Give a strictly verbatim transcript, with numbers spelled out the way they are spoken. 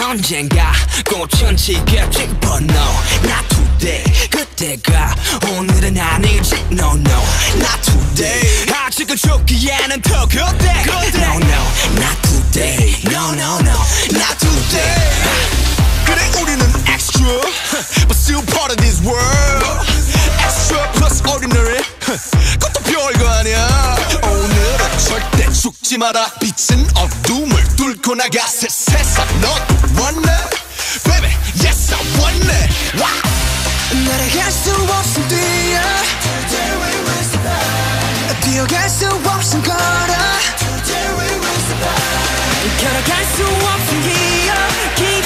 언젠가 꽃은 지겠지 but no not today 그때가 오늘은 아니지 no no not today 아직은 죽기에는 더 그때 no no not today no no no not today 그래 우리는 extra but still part of this world extra plus ordinary 그것도 별거 아니야 오늘은 절대 죽지 마라 빛은 어둠을 뚫고 나가 새 세상 너도 원해 baby yes I want it wow. 날아갈 수 없음 뛰어 Today we will survive 뛰어갈 수 없음 걸어 Today we will survive 걸어갈 수 없음 기억